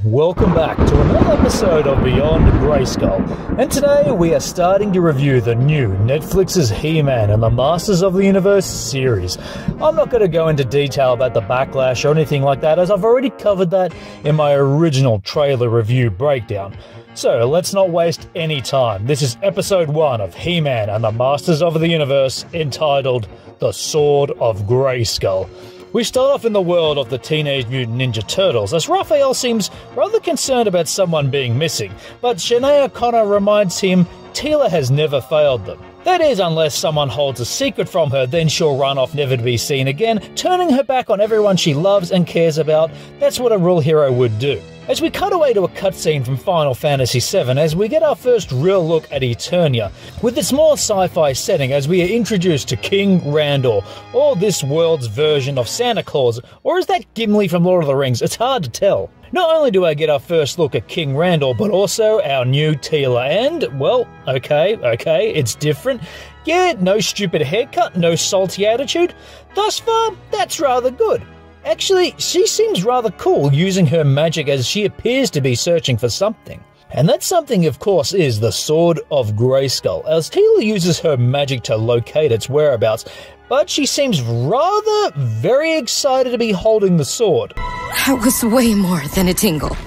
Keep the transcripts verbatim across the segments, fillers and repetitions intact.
welcome back to another episode of Beyond Grayskull, and today we are starting to review the new Netflix's He-Man and the Masters of the Universe series. I'm not going to go into detail about the backlash or anything like that, as I've already covered that in my original trailer review breakdown. So let's not waste any time. This is episode one of He-Man and the Masters of the Universe, entitled The Sword of Grayskull. We start off in the world of the Teenage Mutant Ninja Turtles, as Raphael seems rather concerned about someone being missing, but Shanae O'Connor reminds him Teela has never failed them. That is, unless someone holds a secret from her, then she'll run off never to be seen again, turning her back on everyone she loves and cares about. That's what a real hero would do. As we cut away to a cutscene from Final Fantasy seven, as we get our first real look at Eternia, with its more sci-fi setting as we are introduced to King Randor, or this world's version of Santa Claus, or is that Gimli from Lord of the Rings? It's hard to tell. Not only do I get our first look at King Randor, but also our new Teela, and, well, okay, okay, it's different. Yeah, no stupid haircut, no salty attitude. Thus far, that's rather good. Actually, she seems rather cool using her magic as she appears to be searching for something. And that something, of course, is the Sword of Grayskull, as Teela uses her magic to locate its whereabouts, but she seems rather very excited to be holding the sword. That was way more than a tingle.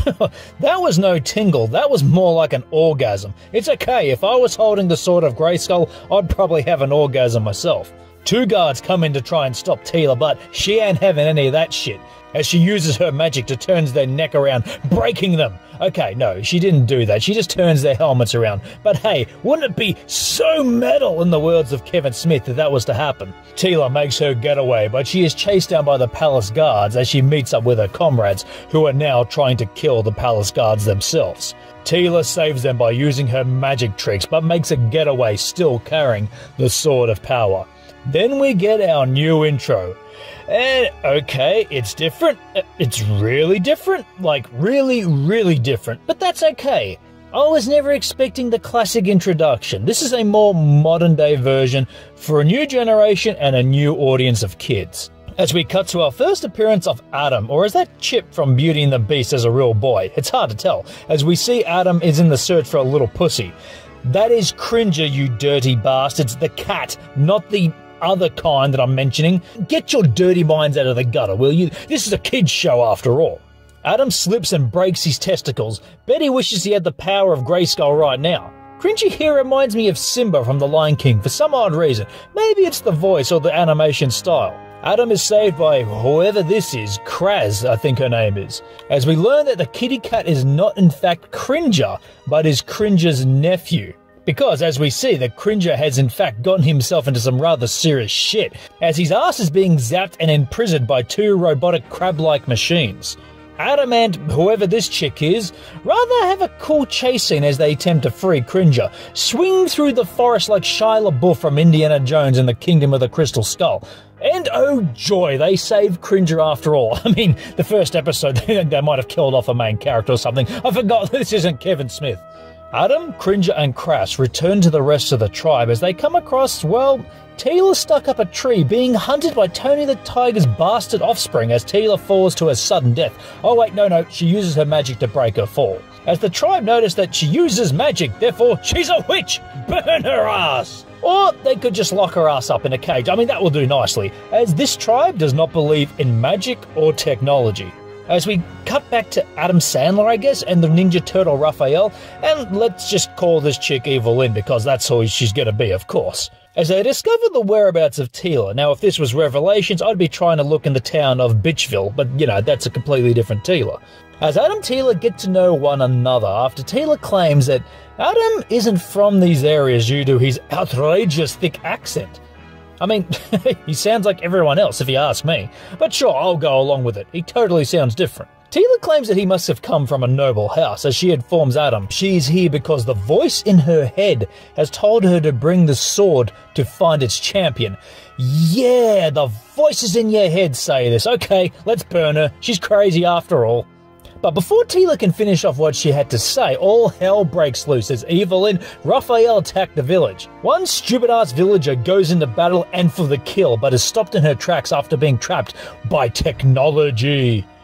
That was no tingle, that was more like an orgasm. It's okay, if I was holding the Sword of Grayskull, I'd probably have an orgasm myself. Two guards come in to try and stop Teela, but she ain't having any of that shit, as she uses her magic to turn their neck around, breaking them. Okay, no, she didn't do that, she just turns their helmets around. But hey, wouldn't it be so metal, in the words of Kevin Smith, if that was to happen? Teela makes her getaway, but she is chased down by the palace guards as she meets up with her comrades, who are now trying to kill the palace guards themselves. Teela saves them by using her magic tricks, but makes a getaway still carrying the Sword of Power. Then we get our new intro. And, okay, it's different. It's really different. Like, really, really different. But that's okay. I was never expecting the classic introduction. This is a more modern-day version for a new generation and a new audience of kids. As we cut to our first appearance of Adam, or is that Chip from Beauty and the Beast as a real boy? It's hard to tell, as we see Adam is in the search for a little pussy. That is Cringer, you dirty bastards. The cat, not the other kind that I'm mentioning. Get your dirty minds out of the gutter, will you? This is a kid's show after all. Adam slips and breaks his testicles. Betty wishes he had the power of Grayskull right now. Cringy here reminds me of Simba from The Lion King for some odd reason. Maybe it's the voice or the animation style. Adam is saved by whoever this is, Kraz, I think her name is, as we learn that the kitty cat is not in fact Cringer, but is Cringer's nephew. Because, as we see, the Cringer has in fact gotten himself into some rather serious shit, as his ass is being zapped and imprisoned by two robotic crab-like machines. Adam and whoever this chick is rather have a cool chase scene as they attempt to free Cringer, swing through the forest like Shia LaBeouf from Indiana Jones in the Kingdom of the Crystal Skull. And oh joy, they saved Cringer after all. I mean, the first episode they might have killed off a main character or something. I forgot this isn't Kevin Smith. Adam, Cringer and Kras return to the rest of the tribe as they come across, well, Teela stuck up a tree being hunted by Tony the Tiger's bastard offspring as Teela falls to her sudden death. Oh wait, no, no, she uses her magic to break her fall. As the tribe notice that she uses magic, therefore she's a witch! Burn her ass! Or they could just lock her ass up in a cage. I mean, that will do nicely, as this tribe does not believe in magic or technology. As we cut back to Adam Sandler, I guess, and the Ninja Turtle Raphael, and let's just call this chick Evelyn because that's who she's going to be, of course. As they discover the whereabouts of Teela. Now, if this was Revelations, I'd be trying to look in the town of Bitchville, but, you know, that's a completely different Teela. As Adam and Teela get to know one another after Teela claims that Adam isn't from these areas due to his outrageous thick accent. I mean, he sounds like everyone else if you ask me, but sure, I'll go along with it. He totally sounds different. Teela claims that he must have come from a noble house, as she informs Adam she's here because the voice in her head has told her to bring the sword to find its champion. Yeah, the voices in your head say this. Okay, let's burn her. She's crazy after all. But before Teela can finish off what she had to say, all hell breaks loose as Evelyn and Raphael attack the village. One stupid-ass villager goes into battle and for the kill, but is stopped in her tracks after being trapped by technology.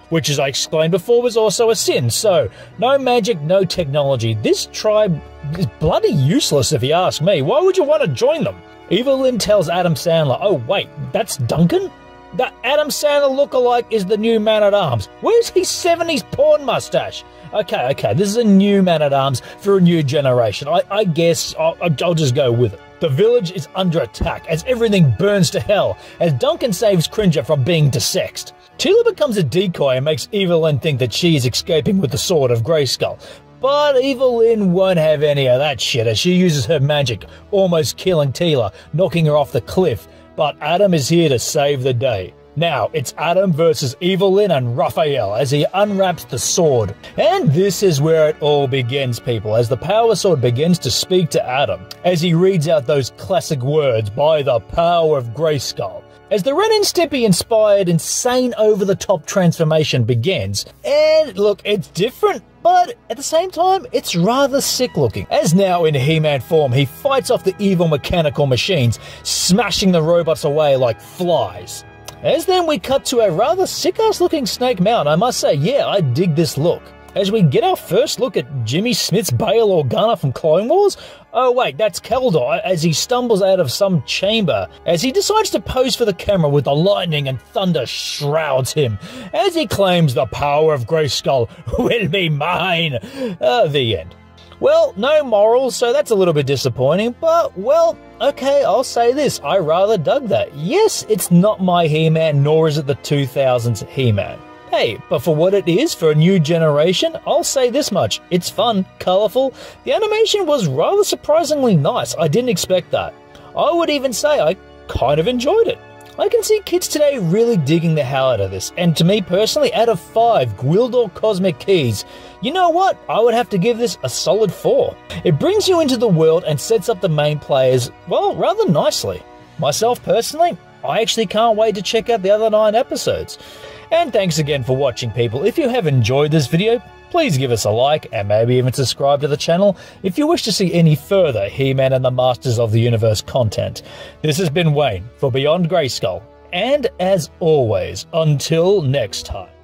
which, as I explained before, was also a sin. So, no magic, no technology. This tribe is bloody useless if you ask me. Why would you want to join them? Evelyn tells Adam Sandler, oh wait, that's Duncan? That Adam Sandler lookalike is the new Man-at-Arms. Where's his seventies porn mustache? Okay, okay, this is a new Man-at-Arms for a new generation. I, I guess I'll, I'll just go with it. The village is under attack as everything burns to hell as Duncan saves Cringer from being desexed. Teela becomes a decoy and makes Evelyn think that she is escaping with the Sword of Grayskull. But Evelyn won't have any of that shit as she uses her magic, almost killing Teela, knocking her off the cliff. But Adam is here to save the day. Now, it's Adam versus Evelyn and Raphael as he unwraps the sword. And this is where it all begins, people, as the Power Sword begins to speak to Adam, as he reads out those classic words, by the power of Grayskull. As the Ren and Stimpy inspired insane over-the-top transformation begins, and look, it's different, but at the same time, it's rather sick-looking. As now in He-Man form, he fights off the evil mechanical machines, smashing the robots away like flies. As then we cut to a rather sick-ass looking Snake Mountain, I must say, yeah, I dig this look. As we get our first look at Jimmy Smith's Bail Organa from Clone Wars. Oh wait, that's Keldor as he stumbles out of some chamber, as he decides to pose for the camera with the lightning and thunder shrouds him, as he claims the power of Grayskull will be mine. Uh, the end. Well, no morals, so that's a little bit disappointing, but, well, okay, I'll say this, I rather dug that. Yes, it's not my He-Man, nor is it the two thousands He-Man. Hey, but for what it is, for a new generation, I'll say this much. It's fun, colourful. The animation was rather surprisingly nice. I didn't expect that. I would even say I kind of enjoyed it. I can see kids today really digging the hell out of this, and to me personally, out of five Gwildor Cosmic Keys, you know what? I would have to give this a solid four. It brings you into the world and sets up the main players, well, rather nicely. Myself personally, I actually can't wait to check out the other nine episodes. And thanks again for watching, people. If you have enjoyed this video, please give us a like and maybe even subscribe to the channel if you wish to see any further He-Man and the Masters of the Universe content. This has been Wayne for Beyond Grayskull, and as always, until next time.